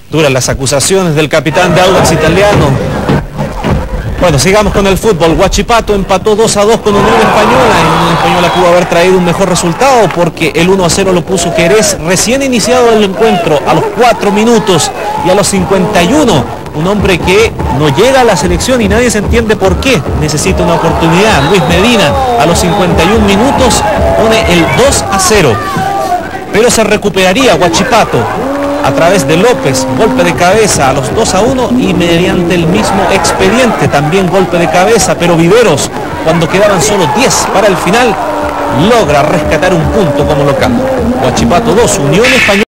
Duran las acusaciones del capitán de Audax Italiano. Bueno, sigamos con el fútbol. Huachipato empató 2-2 con Unión Española. Y Unión Española pudo haber traído un mejor resultado porque el 1-0 lo puso Querés recién iniciado el encuentro, a los 4 minutos y a los 51. Un hombre que no llega a la selección y nadie se entiende por qué. Necesita una oportunidad. Luis Medina a los 51 minutos pone el 2-0. Pero se recuperaría Huachipato a través de López, golpe de cabeza a los 2-1 y mediante el mismo expediente, también golpe de cabeza, pero Viveros, cuando quedaban solo 10 para el final, logra rescatar un punto como local. Huachipato 2, Unión Española.